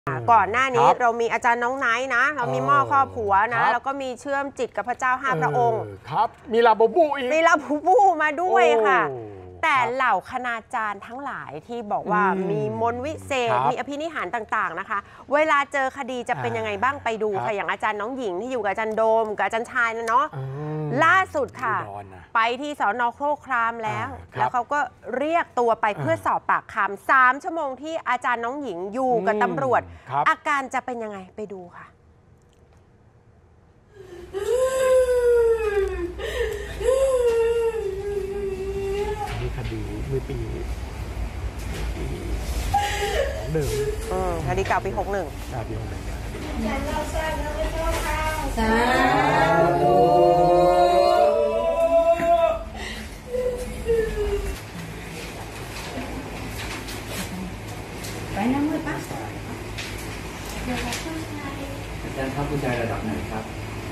ก่อนหน้านี้เรามีอาจารย์น้องไนท์นะเรามีหม้อครอบหัวนะแล้วก็มีเชื่อมจิตกับพระเจ้า5 พระองค์ครับมีลาบูบูอีกมีลาบูบูมาด้วยค่ะแต่เหล่าคณาจารย์ทั้งหลายที่บอกว่ามีมนต์วิเศษมีอภินิหารต่างๆนะคะเวลาเจอคดีจะเป็นยังไงบ้างไปดูค่ะอย่างอาจารย์น้องหญิงที่อยู่กับอาจารย์โดมกับอาจารย์ชายนะเนาะล่าสุดค่ะไปที่สน.โครครามแล้วเขาก็เรียกตัวไปเพื่อสอบปากคำ3 ชั่วโมงที่อาจารย์น้องหญิงอยู่กับตำรวจอาการจะเป็นยังไงไปดูค่ะคดีเมื่อปี61 คดีเก่าปี 61 ปี 61 ฉันเราสร้างเราไม่ชอบข้าวสาธุไปนั่งมือปะอาจารย์ครับผู้ชายระดับไหนครับ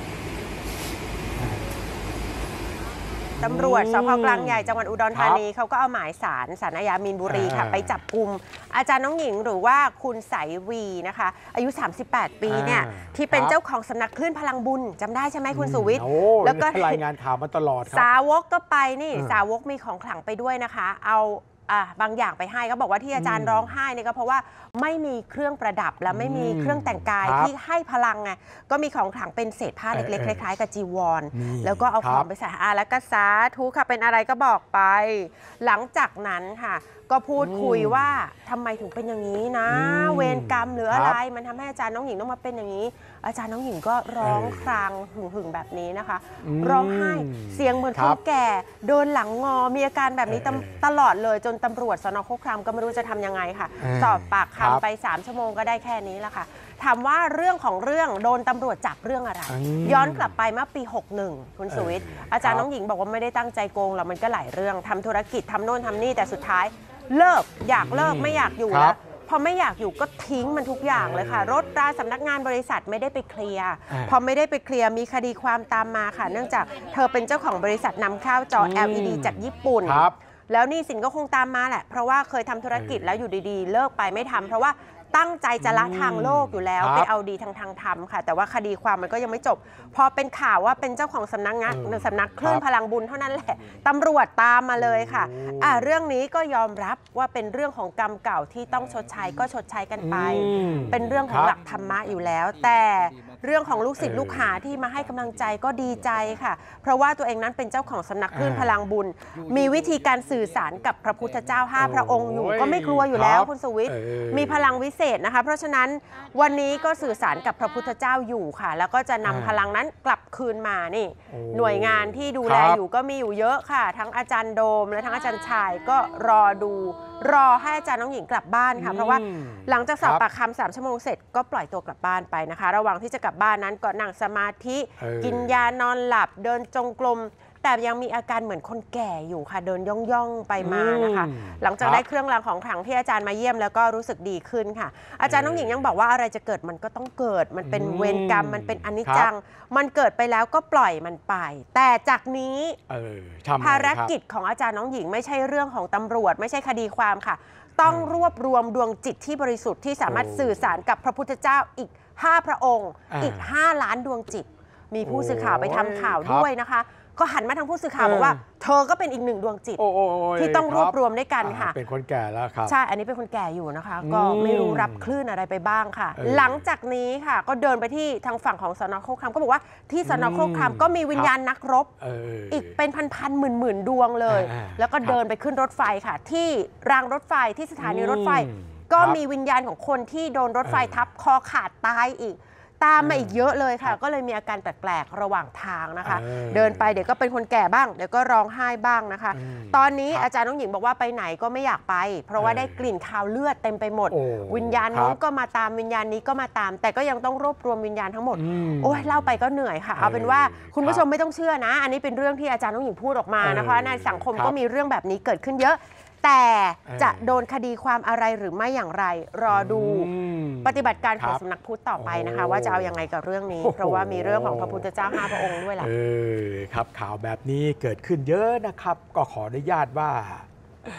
ตำรวจสพ.กลางใหญ่จังหวัดอุดรธานีเขาก็เอาหมายศาลอาญามีนบุรีค่ะไปจับกุมอาจารย์น้องหญิงหรือว่าคุณไสวีนะคะอายุ 38 ปีเนี่ยที่เป็นเจ้าของสำนักคลื่นพลังบุญจำได้ใช่ไหมคุณสุวิทย์แล้วก็รายงานข่าวมาตลอดครับสาวกก็ไปนี่สาวกมีของขลังไปด้วยนะคะเอาบางอย่างไปให้เขาบอกว่าที่อาจารย์ร้องไห้เนี่ยก็เพราะว่าไม่มีเครื่องประดับและไม่มีเครื่องแต่งกายที่ให้พลังไงก็มีของขลังเป็นเศษผ้าเล็กๆคล้ายๆกับจีวรแล้วก็เอาของไปใส่แล้วก็สาธุค่ะเป็นอะไรก็บอกไปหลังจากนั้นค่ะก็พูดคุยว่าทำไมถึงเป็นอย่างนี้นะเวรกรรมหรืออะไรมันทำให้อาจารย์น้องหญิงต้องมาเป็นอย่างนี้อาจารย์น้องหญิงก็ร้องครางหึ่งๆแบบนี้นะคะร้องไห้เสียงเหมือนคนแก่โดนหลังงอมีอาการแบบนี้ตลอดเลยจนตำรวจสน.โคกครามก็ไม่รู้จะทำยังไงค่ะสอบปากคำไป3 ชั่วโมงก็ได้แค่นี้แหละค่ะถามว่าเรื่องของเรื่องโดนตำรวจจับเรื่องอะไรย้อนกลับไปเมื่อปี 61คุณสุวิทย์อาจารย์น้องหญิงบอกว่าไม่ได้ตั้งใจโกงหรอกมันก็หลายเรื่องทำธุรกิจทำโน่นทำนี่แต่สุดท้ายเลิกอยากเลิกไม่อยากอยู่แล้วพอไม่อยากอยู่ก็ทิ้งมันทุกอย่างเลยค่ะรถราสำนักงานบริษัทไม่ได้ไปเคลียร์พอไม่ได้ไปเคลียร์มีคดีความตามมาค่ะเนื่องจากเธอเป็นเจ้าของบริษัทนำเข้าจอ LED จากญี่ปุ่นแล้วหนี้สินก็คงตามมาแหละเพราะว่าเคยทำธุรกิจแล้วอยู่ดีๆเลิกไปไม่ทำเพราะว่าตั้งใจจะละทางโลกอยู่แล้วไปเอาดีทางธรรมค่ะแต่ว่าคดีความมันก็ยังไม่จบพอเป็นข่าวว่าเป็นเจ้าของสำนักคลื่นพลังบุญเท่านั้นแหละตำรวจตามมาเลยค่ะเรื่องนี้ก็ยอมรับว่าเป็นเรื่องของกรรมเก่าที่ต้องชดใช้ก็ชดใช้กันไปเป็นเรื่องของหลักธรรมะอยู่แล้วแต่เรื่องของลูกศิษย์ลูกหาที่มาให้กำลังใจก็ดีใจค่ะเพราะว่าตัวเองนั้นเป็นเจ้าของสำนักคลื่นพลังบุญมีวิธีการสื่อสารกับพระพุทธเจ้า5 พระองค์อยู่ก็ไม่กลัวอยู่แล้วคุณสุวิทย์มีพลังวิเศษนะคะเพราะฉะนั้นวันนี้ก็สื่อสารกับพระพุทธเจ้าอยู่ค่ะแล้วก็จะนำพลังนั้นกลับคืนมานี่หน่วยงานที่ดูแลอยู่ก็มีอยู่เยอะค่ะทั้งอาจารย์โดมและทั้งอาจารย์ชายก็รอให้อาจารย์น้องหญิงกลับบ้านค่ะเพราะว่าหลังจากสอบปากคำ3 ชั่วโมงเสร็จก็ปล่อยตัวกลับบ้านไปนะคะระหว่างที่จะกลับบ้านนั้นก็นั่งสมาธิกินยานอนหลับเดินจงกรมแต่ยังมีอาการเหมือนคนแก่อยู่ค่ะเดินย่องไปมานะคะหลังจากได้เครื่องรางของขลังที่อาจารย์มาเยี่ยมแล้วก็รู้สึกดีขึ้นค่ะอาจารย์น้องหญิงยังบอกว่าอะไรจะเกิดมันก็ต้องเกิดมันเป็นเวรกรรมมันเป็นอนิจจังมันเกิดไปแล้วก็ปล่อยมันไปแต่จากนี้ภารกิจของอาจารย์น้องหญิงไม่ใช่เรื่องของตำรวจไม่ใช่คดีความค่ะต้องรวบรวมดวงจิตที่บริสุทธิ์ที่สามารถสื่อสารกับพระพุทธเจ้าอีก5 พระองค์อีก5 ล้านดวงจิตมีผู้สื่อข่าวไปทำข่าวด้วยนะคะก็หันมาทางผู้สื่อข่าวบอกว่าเธอก็เป็นอีก1 ดวงจิตที่ต้องรวบรวมด้วยกันค่ะเป็นคนแก่แล้วครับใช่อันนี้เป็นคนแก่อยู่นะคะก็ไม่รู้รับคลื่นอะไรไปบ้างค่ะหลังจากนี้ค่ะก็เดินไปที่ทางฝั่งของสน.โคกครามก็บอกว่าที่สน.โคกครามก็มีวิญญาณนักรบอีกเป็นพันๆหมื่นดวงเลยแล้วก็เดินไปขึ้นรถไฟค่ะที่รางรถไฟที่สถานีรถไฟก็มีวิญญาณของคนที่โดนรถไฟทับคอขาดตายอีกตามมาอีกเยอะเลยค่ะก็เลยมีอาการแปลกๆระหว่างทางนะคะเดินไปเดี๋ยวก็เป็นคนแก่บ้างเดี๋ยวก็ร้องไห้บ้างนะคะตอนนี้อาจารย์น้องหญิงบอกว่าไปไหนก็ไม่อยากไปเพราะว่าได้กลิ่นคาวเลือดเต็มไปหมดวิญญาณนู้นก็มาตามวิญญาณนี้ก็มาตามแต่ก็ยังต้องรวบรวมวิญญาณทั้งหมดโอ้ยเล่าไปก็เหนื่อยค่ะเอาเป็นว่าคุณผู้ชมไม่ต้องเชื่อนะอันนี้เป็นเรื่องที่อาจารย์น้องหญิงพูดออกมานะคะในสังคมก็มีเรื่องแบบนี้เกิดขึ้นเยอะแต่จะโดนคดีความอะไรหรือไม่อย่างไรรอดูปฏิบัติการของสำนักพุทธต่อไปนะคะว่าจะเอายังไงกับเรื่องนี้เพราะว่ามีเรื่องของพระพุทธเจ้า5 พระองค์ด้วยแหละครับข่าวแบบนี้เกิดขึ้นเยอะนะครับก็ขออนุญาตว่าพ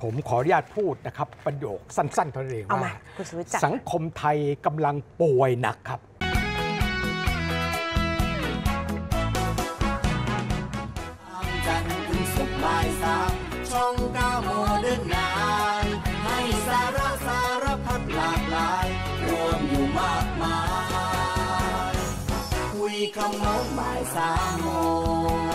ผมขออนุญาตพูดนะครับประโยคสั้นๆเท่านั้นเองเอามาว่าคุณสุวิทย์จัดสังคมไทยกำลังป่วยหนักครับจันทร์ถึงศุกร์บ่าย3ช่อง9โมเดิร์นไนน์ให้สาระพัดหลากหลายรวมอยู่มากมายคุยคำโน้นบ่าย3 โมง